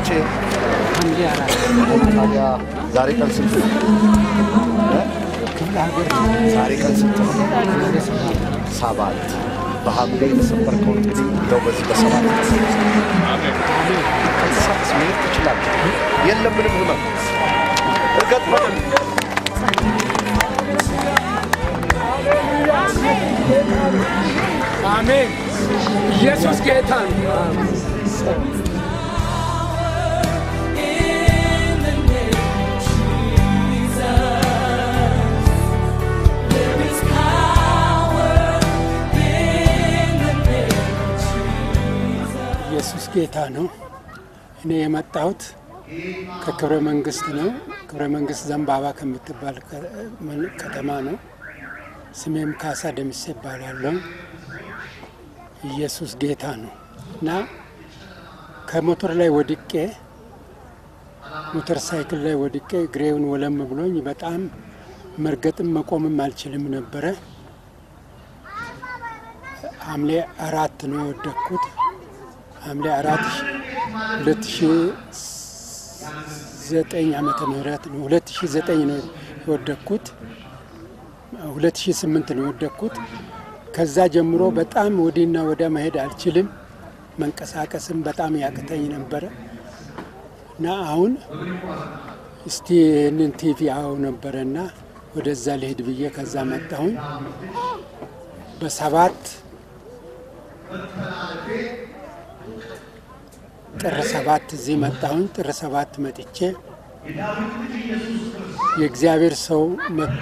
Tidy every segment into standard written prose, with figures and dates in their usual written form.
መቼ ታዲያ ዛሬ ቀን ስንት ነው? ዛሬ ቀን ስንት ነው? 7 በሐምሌ የተሰበርከው እንግዲህ እንደው በዚህ በ7 ሳክስ መሄድ ትችላለህ። የለም ምንም ህመም እርገጥ በደንብ አሜን። ኢየሱስ ጌታ ነው። ኢየሱስ ጌታ ነው። እኔ የመጣሁት ከክብረ መንግስት ነው። ክብረ መንግስት ዘንባባ ከምትባል ከተማ ነው። ስሜም ካሳ ደምሴ ይባላል። ኢየሱስ ጌታ ነው እና ከሞተር ላይ ወድቄ ሞተር ሳይክል ላይ ወድቄ እግሬውን ወለም ብሎኝ በጣም መርገጥም መቆምም አልችልም ነበረ። ሐምሌ 4 ነው የወደቅኩት። ሐምሌ 4 2009 ዓመተ ምህረት ነው 2009 ነው የወደቅኩት። 2008 ነው የወደቅኩት። ከዛ ጀምሮ በጣም ወዲና ወደ መሄድ አልችልም። መንቀሳቀስም በጣም ያቅተኝ ነበር እና አሁን እስቲ እንን ቲቪ አው ነበርና ወደዛ ልሄድ ብዬ ከዛ መጣሁኝ። በ7 ጥር 7 እዚህ መጣሁኝ። ጥር 7 መጥቼ የእግዚአብሔር ሰው መጥቶ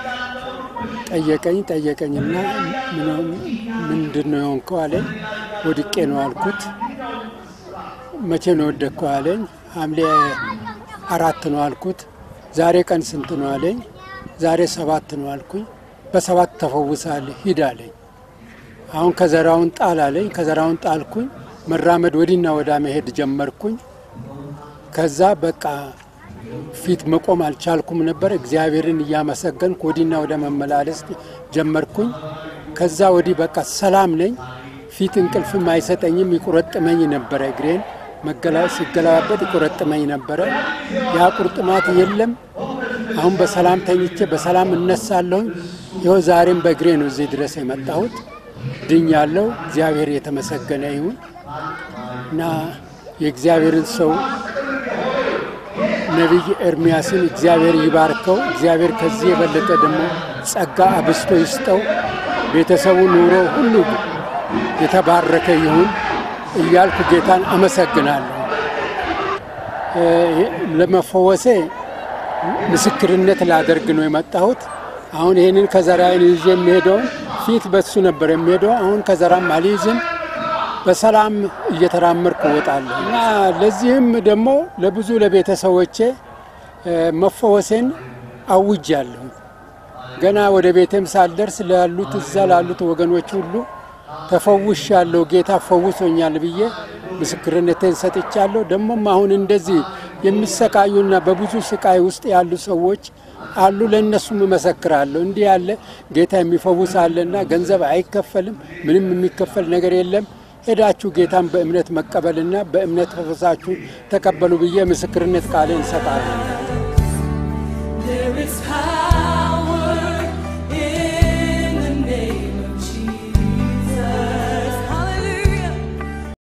ጠየቀኝና ምንድነው የሆንከው አለኝ። ወድቄ ነው አልኩት። መቼ ነው ወደቅከው አለኝ። ሐምሌ 4 ነው አልኩት። ዛሬ ቀን ስንት ነው አለኝ። ዛሬ 7 ነው አልኩኝ። በ7 ተፈውሳለህ ሂድ አለኝ። አሁን ከዘራውን ጣል አለኝ። ከዘራውን ጣልኩኝ። መራመድ ወዲና ወዳ መሄድ ጀመርኩኝ። ከዛ በቃ ፊት መቆም አልቻልኩም ነበር። እግዚአብሔርን እያመሰገንኩ ወዲና ወደ መመላለስ ጀመርኩኝ። ከዛ ወዲ በቃ ሰላም ነኝ። ፊት እንቅልፍም አይሰጠኝም። ይቆረጥመኝ ነበር። እግሬን ሲገላበጥ ይቆረጥመኝ ነበር። ያ ቁርጥማት የለም። አሁን በሰላም ተኝቼ በሰላም እነሳለሁ። ይኸው ዛሬም በእግሬ ነው እዚህ ድረስ የመጣሁት። ድኛለሁ። እግዚአብሔር የተመሰገነ ይሁን እና የእግዚአብሔርን ሰው ነቢይ ኤርሚያስን እግዚአብሔር ይባርከው። እግዚአብሔር ከዚህ የበለጠ ደግሞ ጸጋ አብስቶ ይስጠው። ቤተሰቡ ኑሮ ሁሉ የተባረከ ይሁን እያልኩ ጌታን አመሰግናለሁ። ለመፈወሴ ምስክርነት ላደርግ ነው የመጣሁት። አሁን ይሄንን ከዘራዬን ይዤ የሚሄደው ፊት በሱ ነበር የሚሄደው። አሁን ከዘራም አልይዝም። በሰላም እየተራመድኩ እወጣለሁ እና ለዚህም ደግሞ ለብዙ ለቤተሰቦቼ መፈወሴን አውጃለሁ። ገና ወደ ቤቴም ሳልደርስ ላሉት እዛ ላሉት ወገኖች ሁሉ ተፈውሻለሁ፣ ጌታ ፈውሶኛል ብዬ ምስክርነቴን ሰጥቻለሁ። ደሞም አሁን እንደዚህ የሚሰቃዩና በብዙ ስቃይ ውስጥ ያሉ ሰዎች አሉ። ለነሱም መሰክራለሁ። እንዲህ ያለ ጌታ የሚፈውስ አለና ገንዘብ አይከፈልም፣ ምንም የሚከፈል ነገር የለም። ሄዳችሁ ጌታን በእምነት መቀበልና በእምነት ተፈሳችሁ ተቀበሉ ብዬ ምስክርነት ቃሌን ሰጣለሁ።